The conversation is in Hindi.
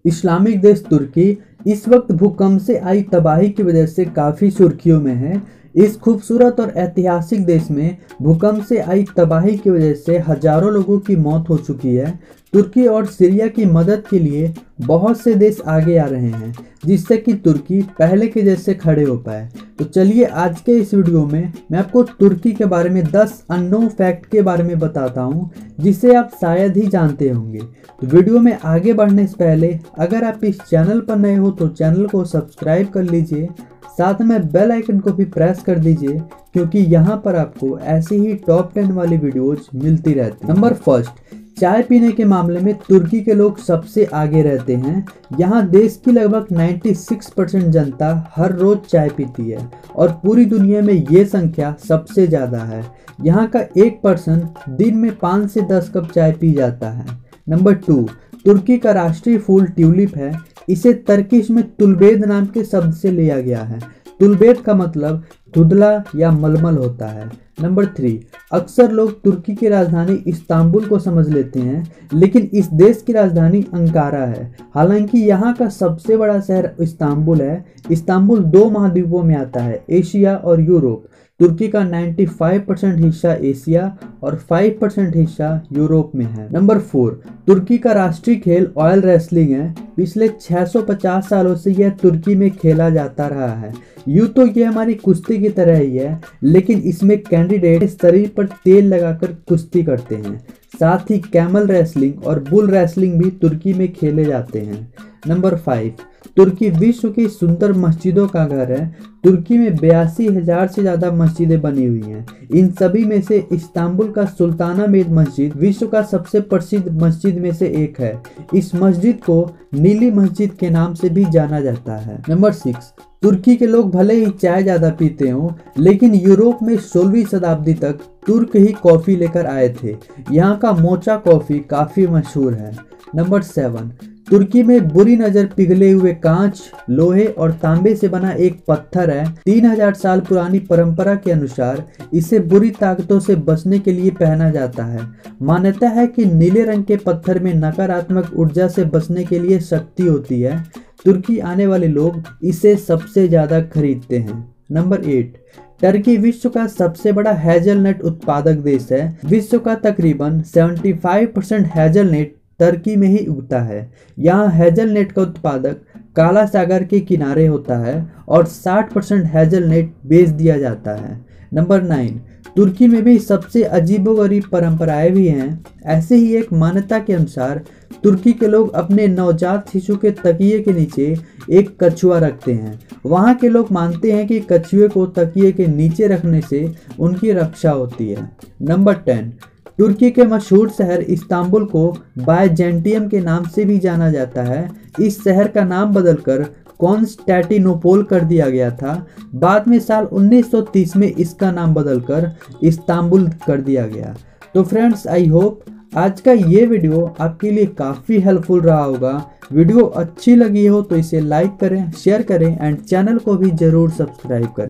इस्लामिक देश तुर्की इस वक्त भूकंप से आई तबाही की वजह से काफ़ी सुर्खियों में है। इस खूबसूरत और ऐतिहासिक देश में भूकंप से आई तबाही की वजह से हजारों लोगों की मौत हो चुकी है। तुर्की और सीरिया की मदद के लिए बहुत से देश आगे आ रहे हैं, जिससे कि तुर्की पहले के जैसे खड़े हो पाए। तो चलिए आज के इस वीडियो में मैं आपको तुर्की के बारे में 10 अननोन फैक्ट के बारे में बताता हूं, जिसे आप शायद ही जानते होंगे। तो वीडियो में आगे बढ़ने से पहले अगर आप इस चैनल पर नए हो तो चैनल को सब्सक्राइब कर लीजिए, साथ में बेल आइकन को भी प्रेस कर दीजिए, क्योंकि यहाँ पर आपको ऐसी ही टॉप 10 वाली वीडियोज मिलती रहती है। नंबर फर्स्ट, चाय पीने के मामले में तुर्की के लोग सबसे आगे रहते हैं। यहाँ देश की लगभग 96% जनता हर रोज चाय पीती है और पूरी दुनिया में ये संख्या सबसे ज़्यादा है। यहाँ का 1% दिन में 5 से 10 कप चाय पी जाता है। नंबर 2, तुर्की का राष्ट्रीय फूल ट्यूलिप है। इसे तर्किश में तुलबेद नाम के शब्द से लिया गया है। तुलबेद का मतलब धुंधला या मलमल होता है। नंबर 3, अक्सर लोग तुर्की की राजधानी इस्तांबुल को समझ लेते हैं, लेकिन इस देश की राजधानी अंकारा है। हालांकि यहाँ का सबसे बड़ा शहर इस्तांबुल है। इस्तांबुल 2 महाद्वीपों में आता है, एशिया और यूरोप। तुर्की का 95% हिस्सा एशिया और 5% हिस्सा यूरोप में है। नंबर 4, तुर्की का राष्ट्रीय खेल ऑयल रेसलिंग है। पिछले 650 सालों से यह तुर्की में खेला जाता रहा है। यूँ तो यह हमारी कुश्ती की तरह ही है, लेकिन इसमें कैंडिडेट शरीर पर तेल लगाकर कुश्ती करते हैं। साथ ही कैमल रेसलिंग और बुल रेसलिंग भी तुर्की में खेले जाते हैं। नंबर 5, तुर्की विश्व की सुंदर मस्जिदों का घर है। तुर्की में 82,000 से ज़्यादा मस्जिदें बनी हुई हैं। इन सभी में से इस्तांबुल का सुल्तानामेद मस्जिद विश्व का सबसे प्रसिद्ध मस्जिद में से एक है। इस मस्जिद को नीली मस्जिद के नाम से भी जाना जाता है। नंबर 6, तुर्की के लोग भले ही चाय ज़्यादा पीते हों, लेकिन यूरोप में 16वीं शताब्दी तक तुर्क ही कॉफ़ी लेकर आए थे। यहाँ का मोचा कॉफ़ी काफ़ी मशहूर है। नंबर 7, तुर्की में बुरी नज़र पिघले हुए कांच, लोहे और तांबे से बना एक पत्थर है। 3000 साल पुरानी परंपरा के अनुसार इसे बुरी ताकतों से बचने के लिए पहना जाता है। मान्यता है कि नीले रंग के पत्थर में नकारात्मक ऊर्जा से बचने के लिए शक्ति होती है। तुर्की आने वाले लोग इसे सबसे ज़्यादा खरीदते हैं। नंबर 8, टर्की विश्व का सबसे बड़ा हेजलनट उत्पादक देश है। विश्व का तकरीबन 75% हेजलनट टर्की में ही उगता है। यहाँ हेजलनट का उत्पादक काला सागर के किनारे होता है और 60% हेजलनट बेच दिया जाता है। नंबर 9, तुर्की में भी सबसे अजीबोगरीब परंपराएं भी हैं। ऐसे ही एक मान्यता के अनुसार तुर्की के लोग अपने नवजात शिशु के तकिए के नीचे एक कछुआ रखते हैं। वहाँ के लोग मानते हैं कि कछुए को तकिए के नीचे रखने से उनकी रक्षा होती है। नंबर 10, तुर्की के मशहूर शहर इस्तांबुल को बायजेंटियम के नाम से भी जाना जाता है। इस शहर का नाम बदलकर कॉन्स्टेंटिनोपल कर दिया गया था। बाद में साल 1930 में इसका नाम बदलकर इस्तांबुल कर दिया गया। तो फ्रेंड्स, आई होप आज का ये वीडियो आपके लिए काफ़ी हेल्पफुल रहा होगा। वीडियो अच्छी लगी हो तो इसे लाइक करें, शेयर करें एंड चैनल को भी ज़रूर सब्सक्राइब करें।